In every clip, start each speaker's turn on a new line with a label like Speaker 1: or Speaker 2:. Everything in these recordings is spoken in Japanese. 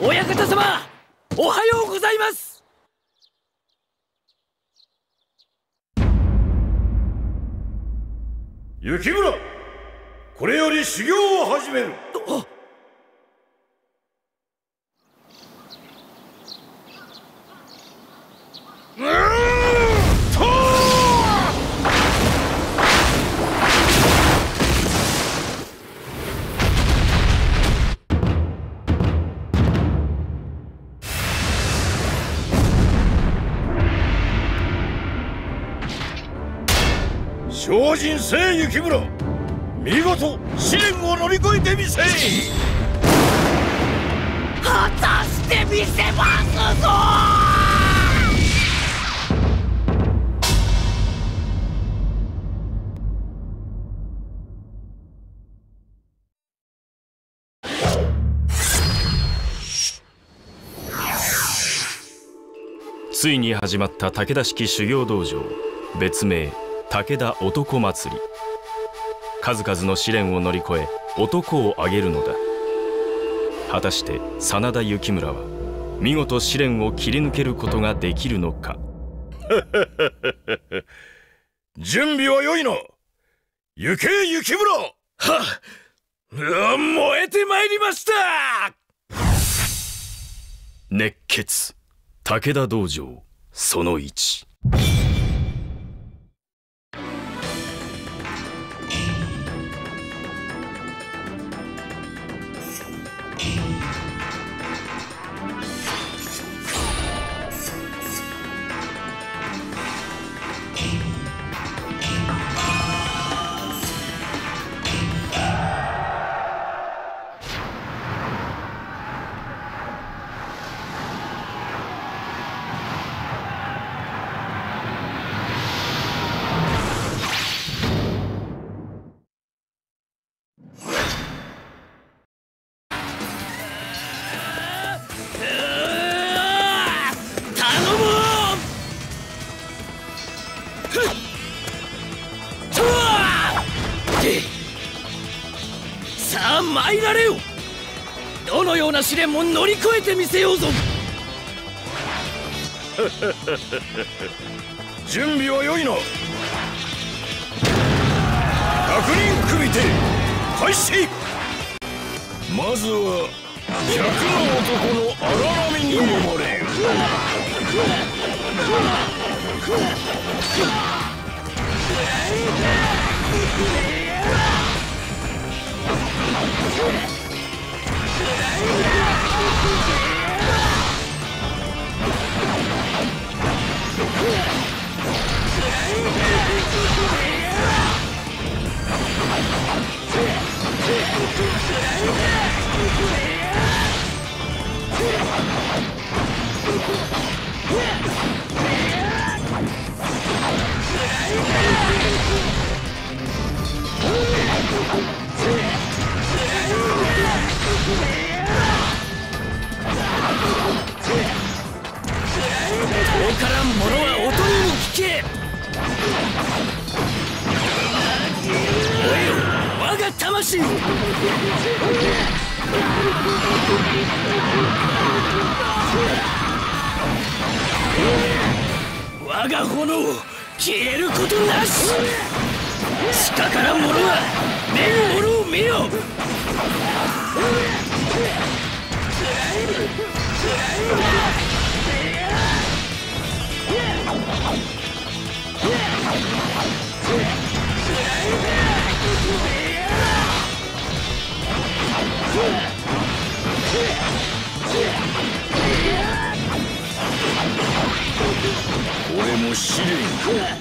Speaker 1: 親方様、おはようございます。
Speaker 2: 雪村、これより修行を始める。精進せえ雪村、見事試練を乗り越えてみせい。
Speaker 1: 果たしてみせますぞ。
Speaker 3: ついに始まった武田式修行道場、別名武田男祭り。数々の試練を乗り越え男をあげるのだ。果たして真田幸村は見事試練を切り抜けることができるのか。
Speaker 2: 準備は良いな。行け雪村。
Speaker 1: はっ、燃えてまいりました。
Speaker 3: 熱血武田道場その1。
Speaker 1: さあ参られよ。どのような試練も乗り越えてみせようぞ。
Speaker 2: 準備は良いな。100人組手開始。まずは100の男の荒波に飲まれよ。
Speaker 1: 遠からん者は音に聞け。およ我が魂。我が炎消えることなし。地下から者は目の者を見よ。
Speaker 2: これも試練か。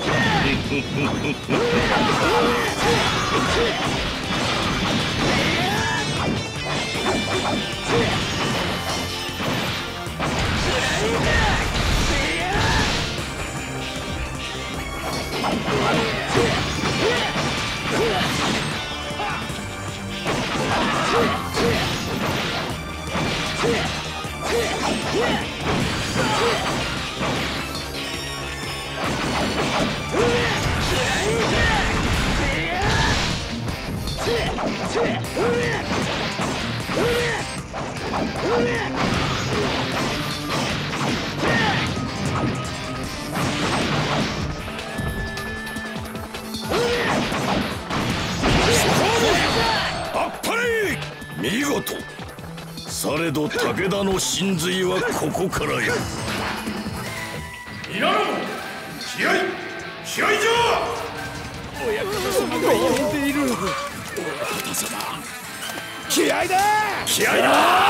Speaker 1: うわっ
Speaker 2: 見事。されど武田の真髄はここからよ。皆の者、気合いじゃ。
Speaker 1: 親方様が呼んでいる。親方様、気合だ。
Speaker 2: 気合だ。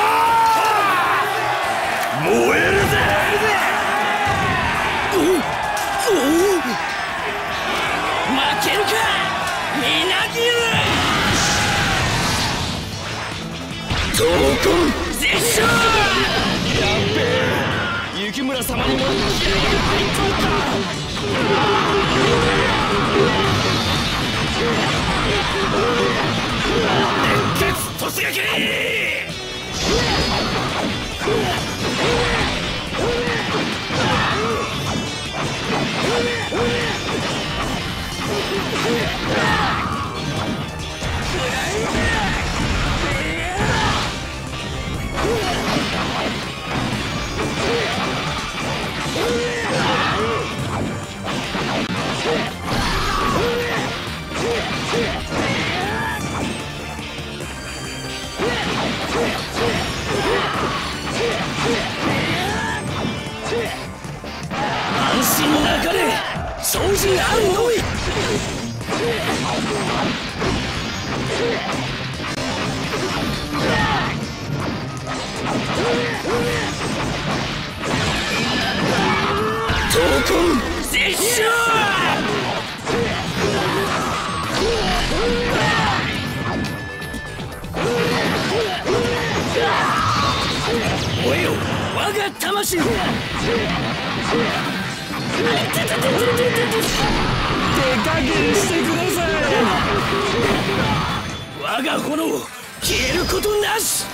Speaker 2: 燃えるぜ。
Speaker 1: 負けるかみなぎる。闘魂絶唱。やっべえ、雪村様にも気合が入っとった。熱血突撃。安心なかれ、精進あるのみ。闘魂絶唱。燃えよ我が魂。手加減してください。我が炎消えることなし。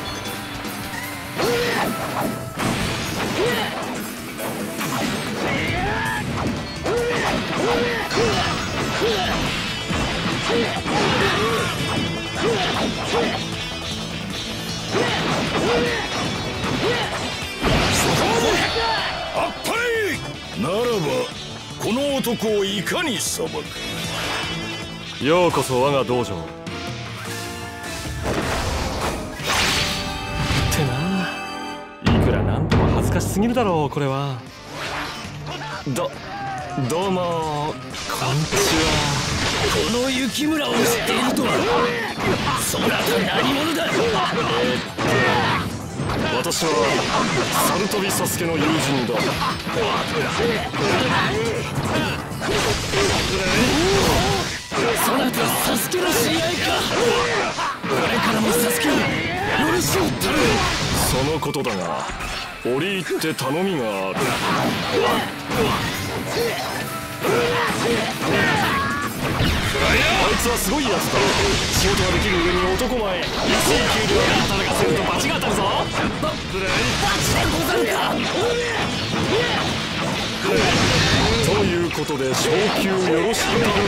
Speaker 2: あっぱれ。ならばこの男をいかに裁く。
Speaker 3: ようこそ我が道場。ってな、いくらなんでも恥ずかしすぎるだろうこれは。どうもこんにちは。
Speaker 1: この雪村を知っているとは。そなた何者だ。
Speaker 3: 私は猿飛びサスケの友人だ。
Speaker 1: そなたサスケの知り合いか。これからもサスケをよろしゅう頼む。
Speaker 3: そのことだが折り入って頼みがある。あいつはすごいやつだ。仕事ができる上に男前。安い給料で働かせると罰が当たるぞ。
Speaker 1: 罰でござるか。
Speaker 3: ということで昇給よろしく頼むよ。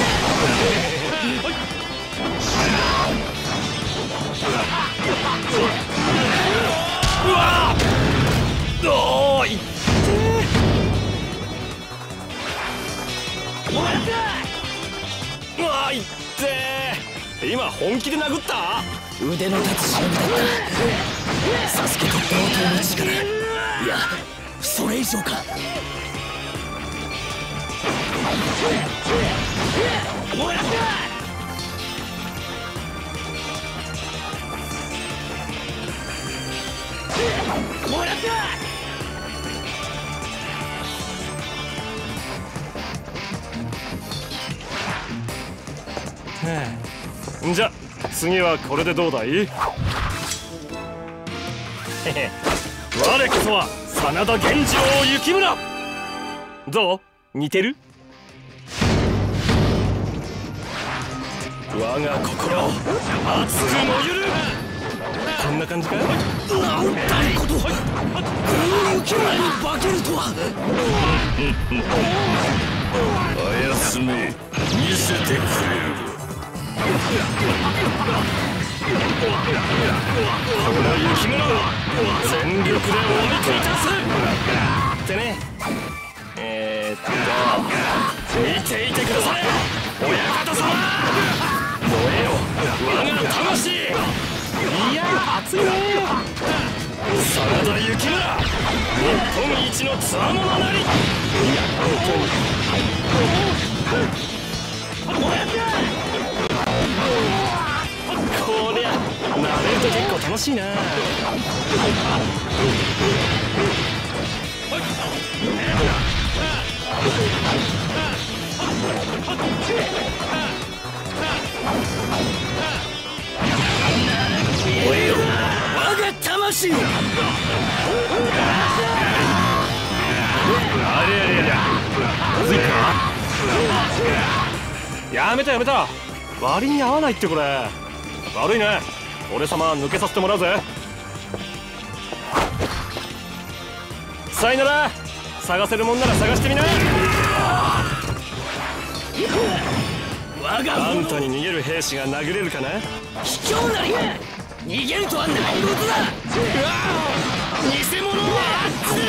Speaker 1: うわっ、おーいって
Speaker 3: うわいって今本気で殴った？
Speaker 1: 腕の立つ忍びだった。サスケと同等の力、いやそれ以上か。もらったもらった。
Speaker 3: じゃ次はこれでどうだい？へへ、我こそは真田源次郎雪村。どう？似てる？我が心熱く燃ゆる。こんな感じか？
Speaker 1: なんたること、この雪村に化けるとは。
Speaker 2: あやつめ見せてくれる。
Speaker 3: この雪村全力で追い満たすってね。見ていてください親方様。燃えよ我が魂。いや
Speaker 2: 本一のつわものなり。
Speaker 1: こりゃ慣れると結構楽しいな。おいよ、我が魂。
Speaker 2: あれやれやれ、まずいか。やめたやめた。割に合わないってこれ。悪いね。俺様抜けさせてもらうぜ。さいなら。探せるもんなら探してみな。あんたに逃げる兵士が殴れるかな。
Speaker 1: 卑怯なり逃げるとは何事だ。偽物はあっちです。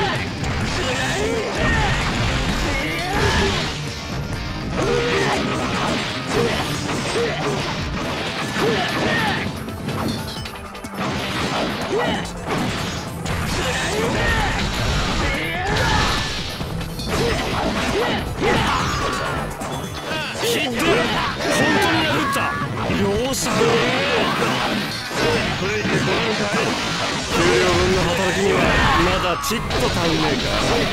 Speaker 2: ひって本当に殴った。容赦ねえ。給料分の働きにはまだちっと足りねえ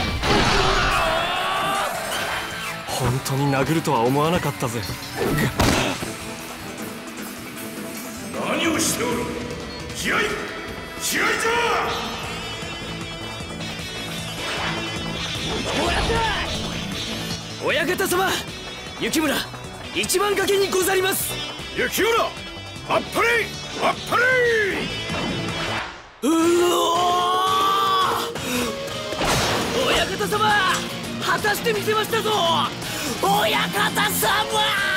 Speaker 2: か。本当に殴るとは思わなかったぜ。何をしておる。気合いじゃ。
Speaker 1: 親方様、雪村一番崖にござります。
Speaker 2: 雪村、あっぱれあっぱれ。
Speaker 1: 親方様、果たしてみせましたぞ。親方様。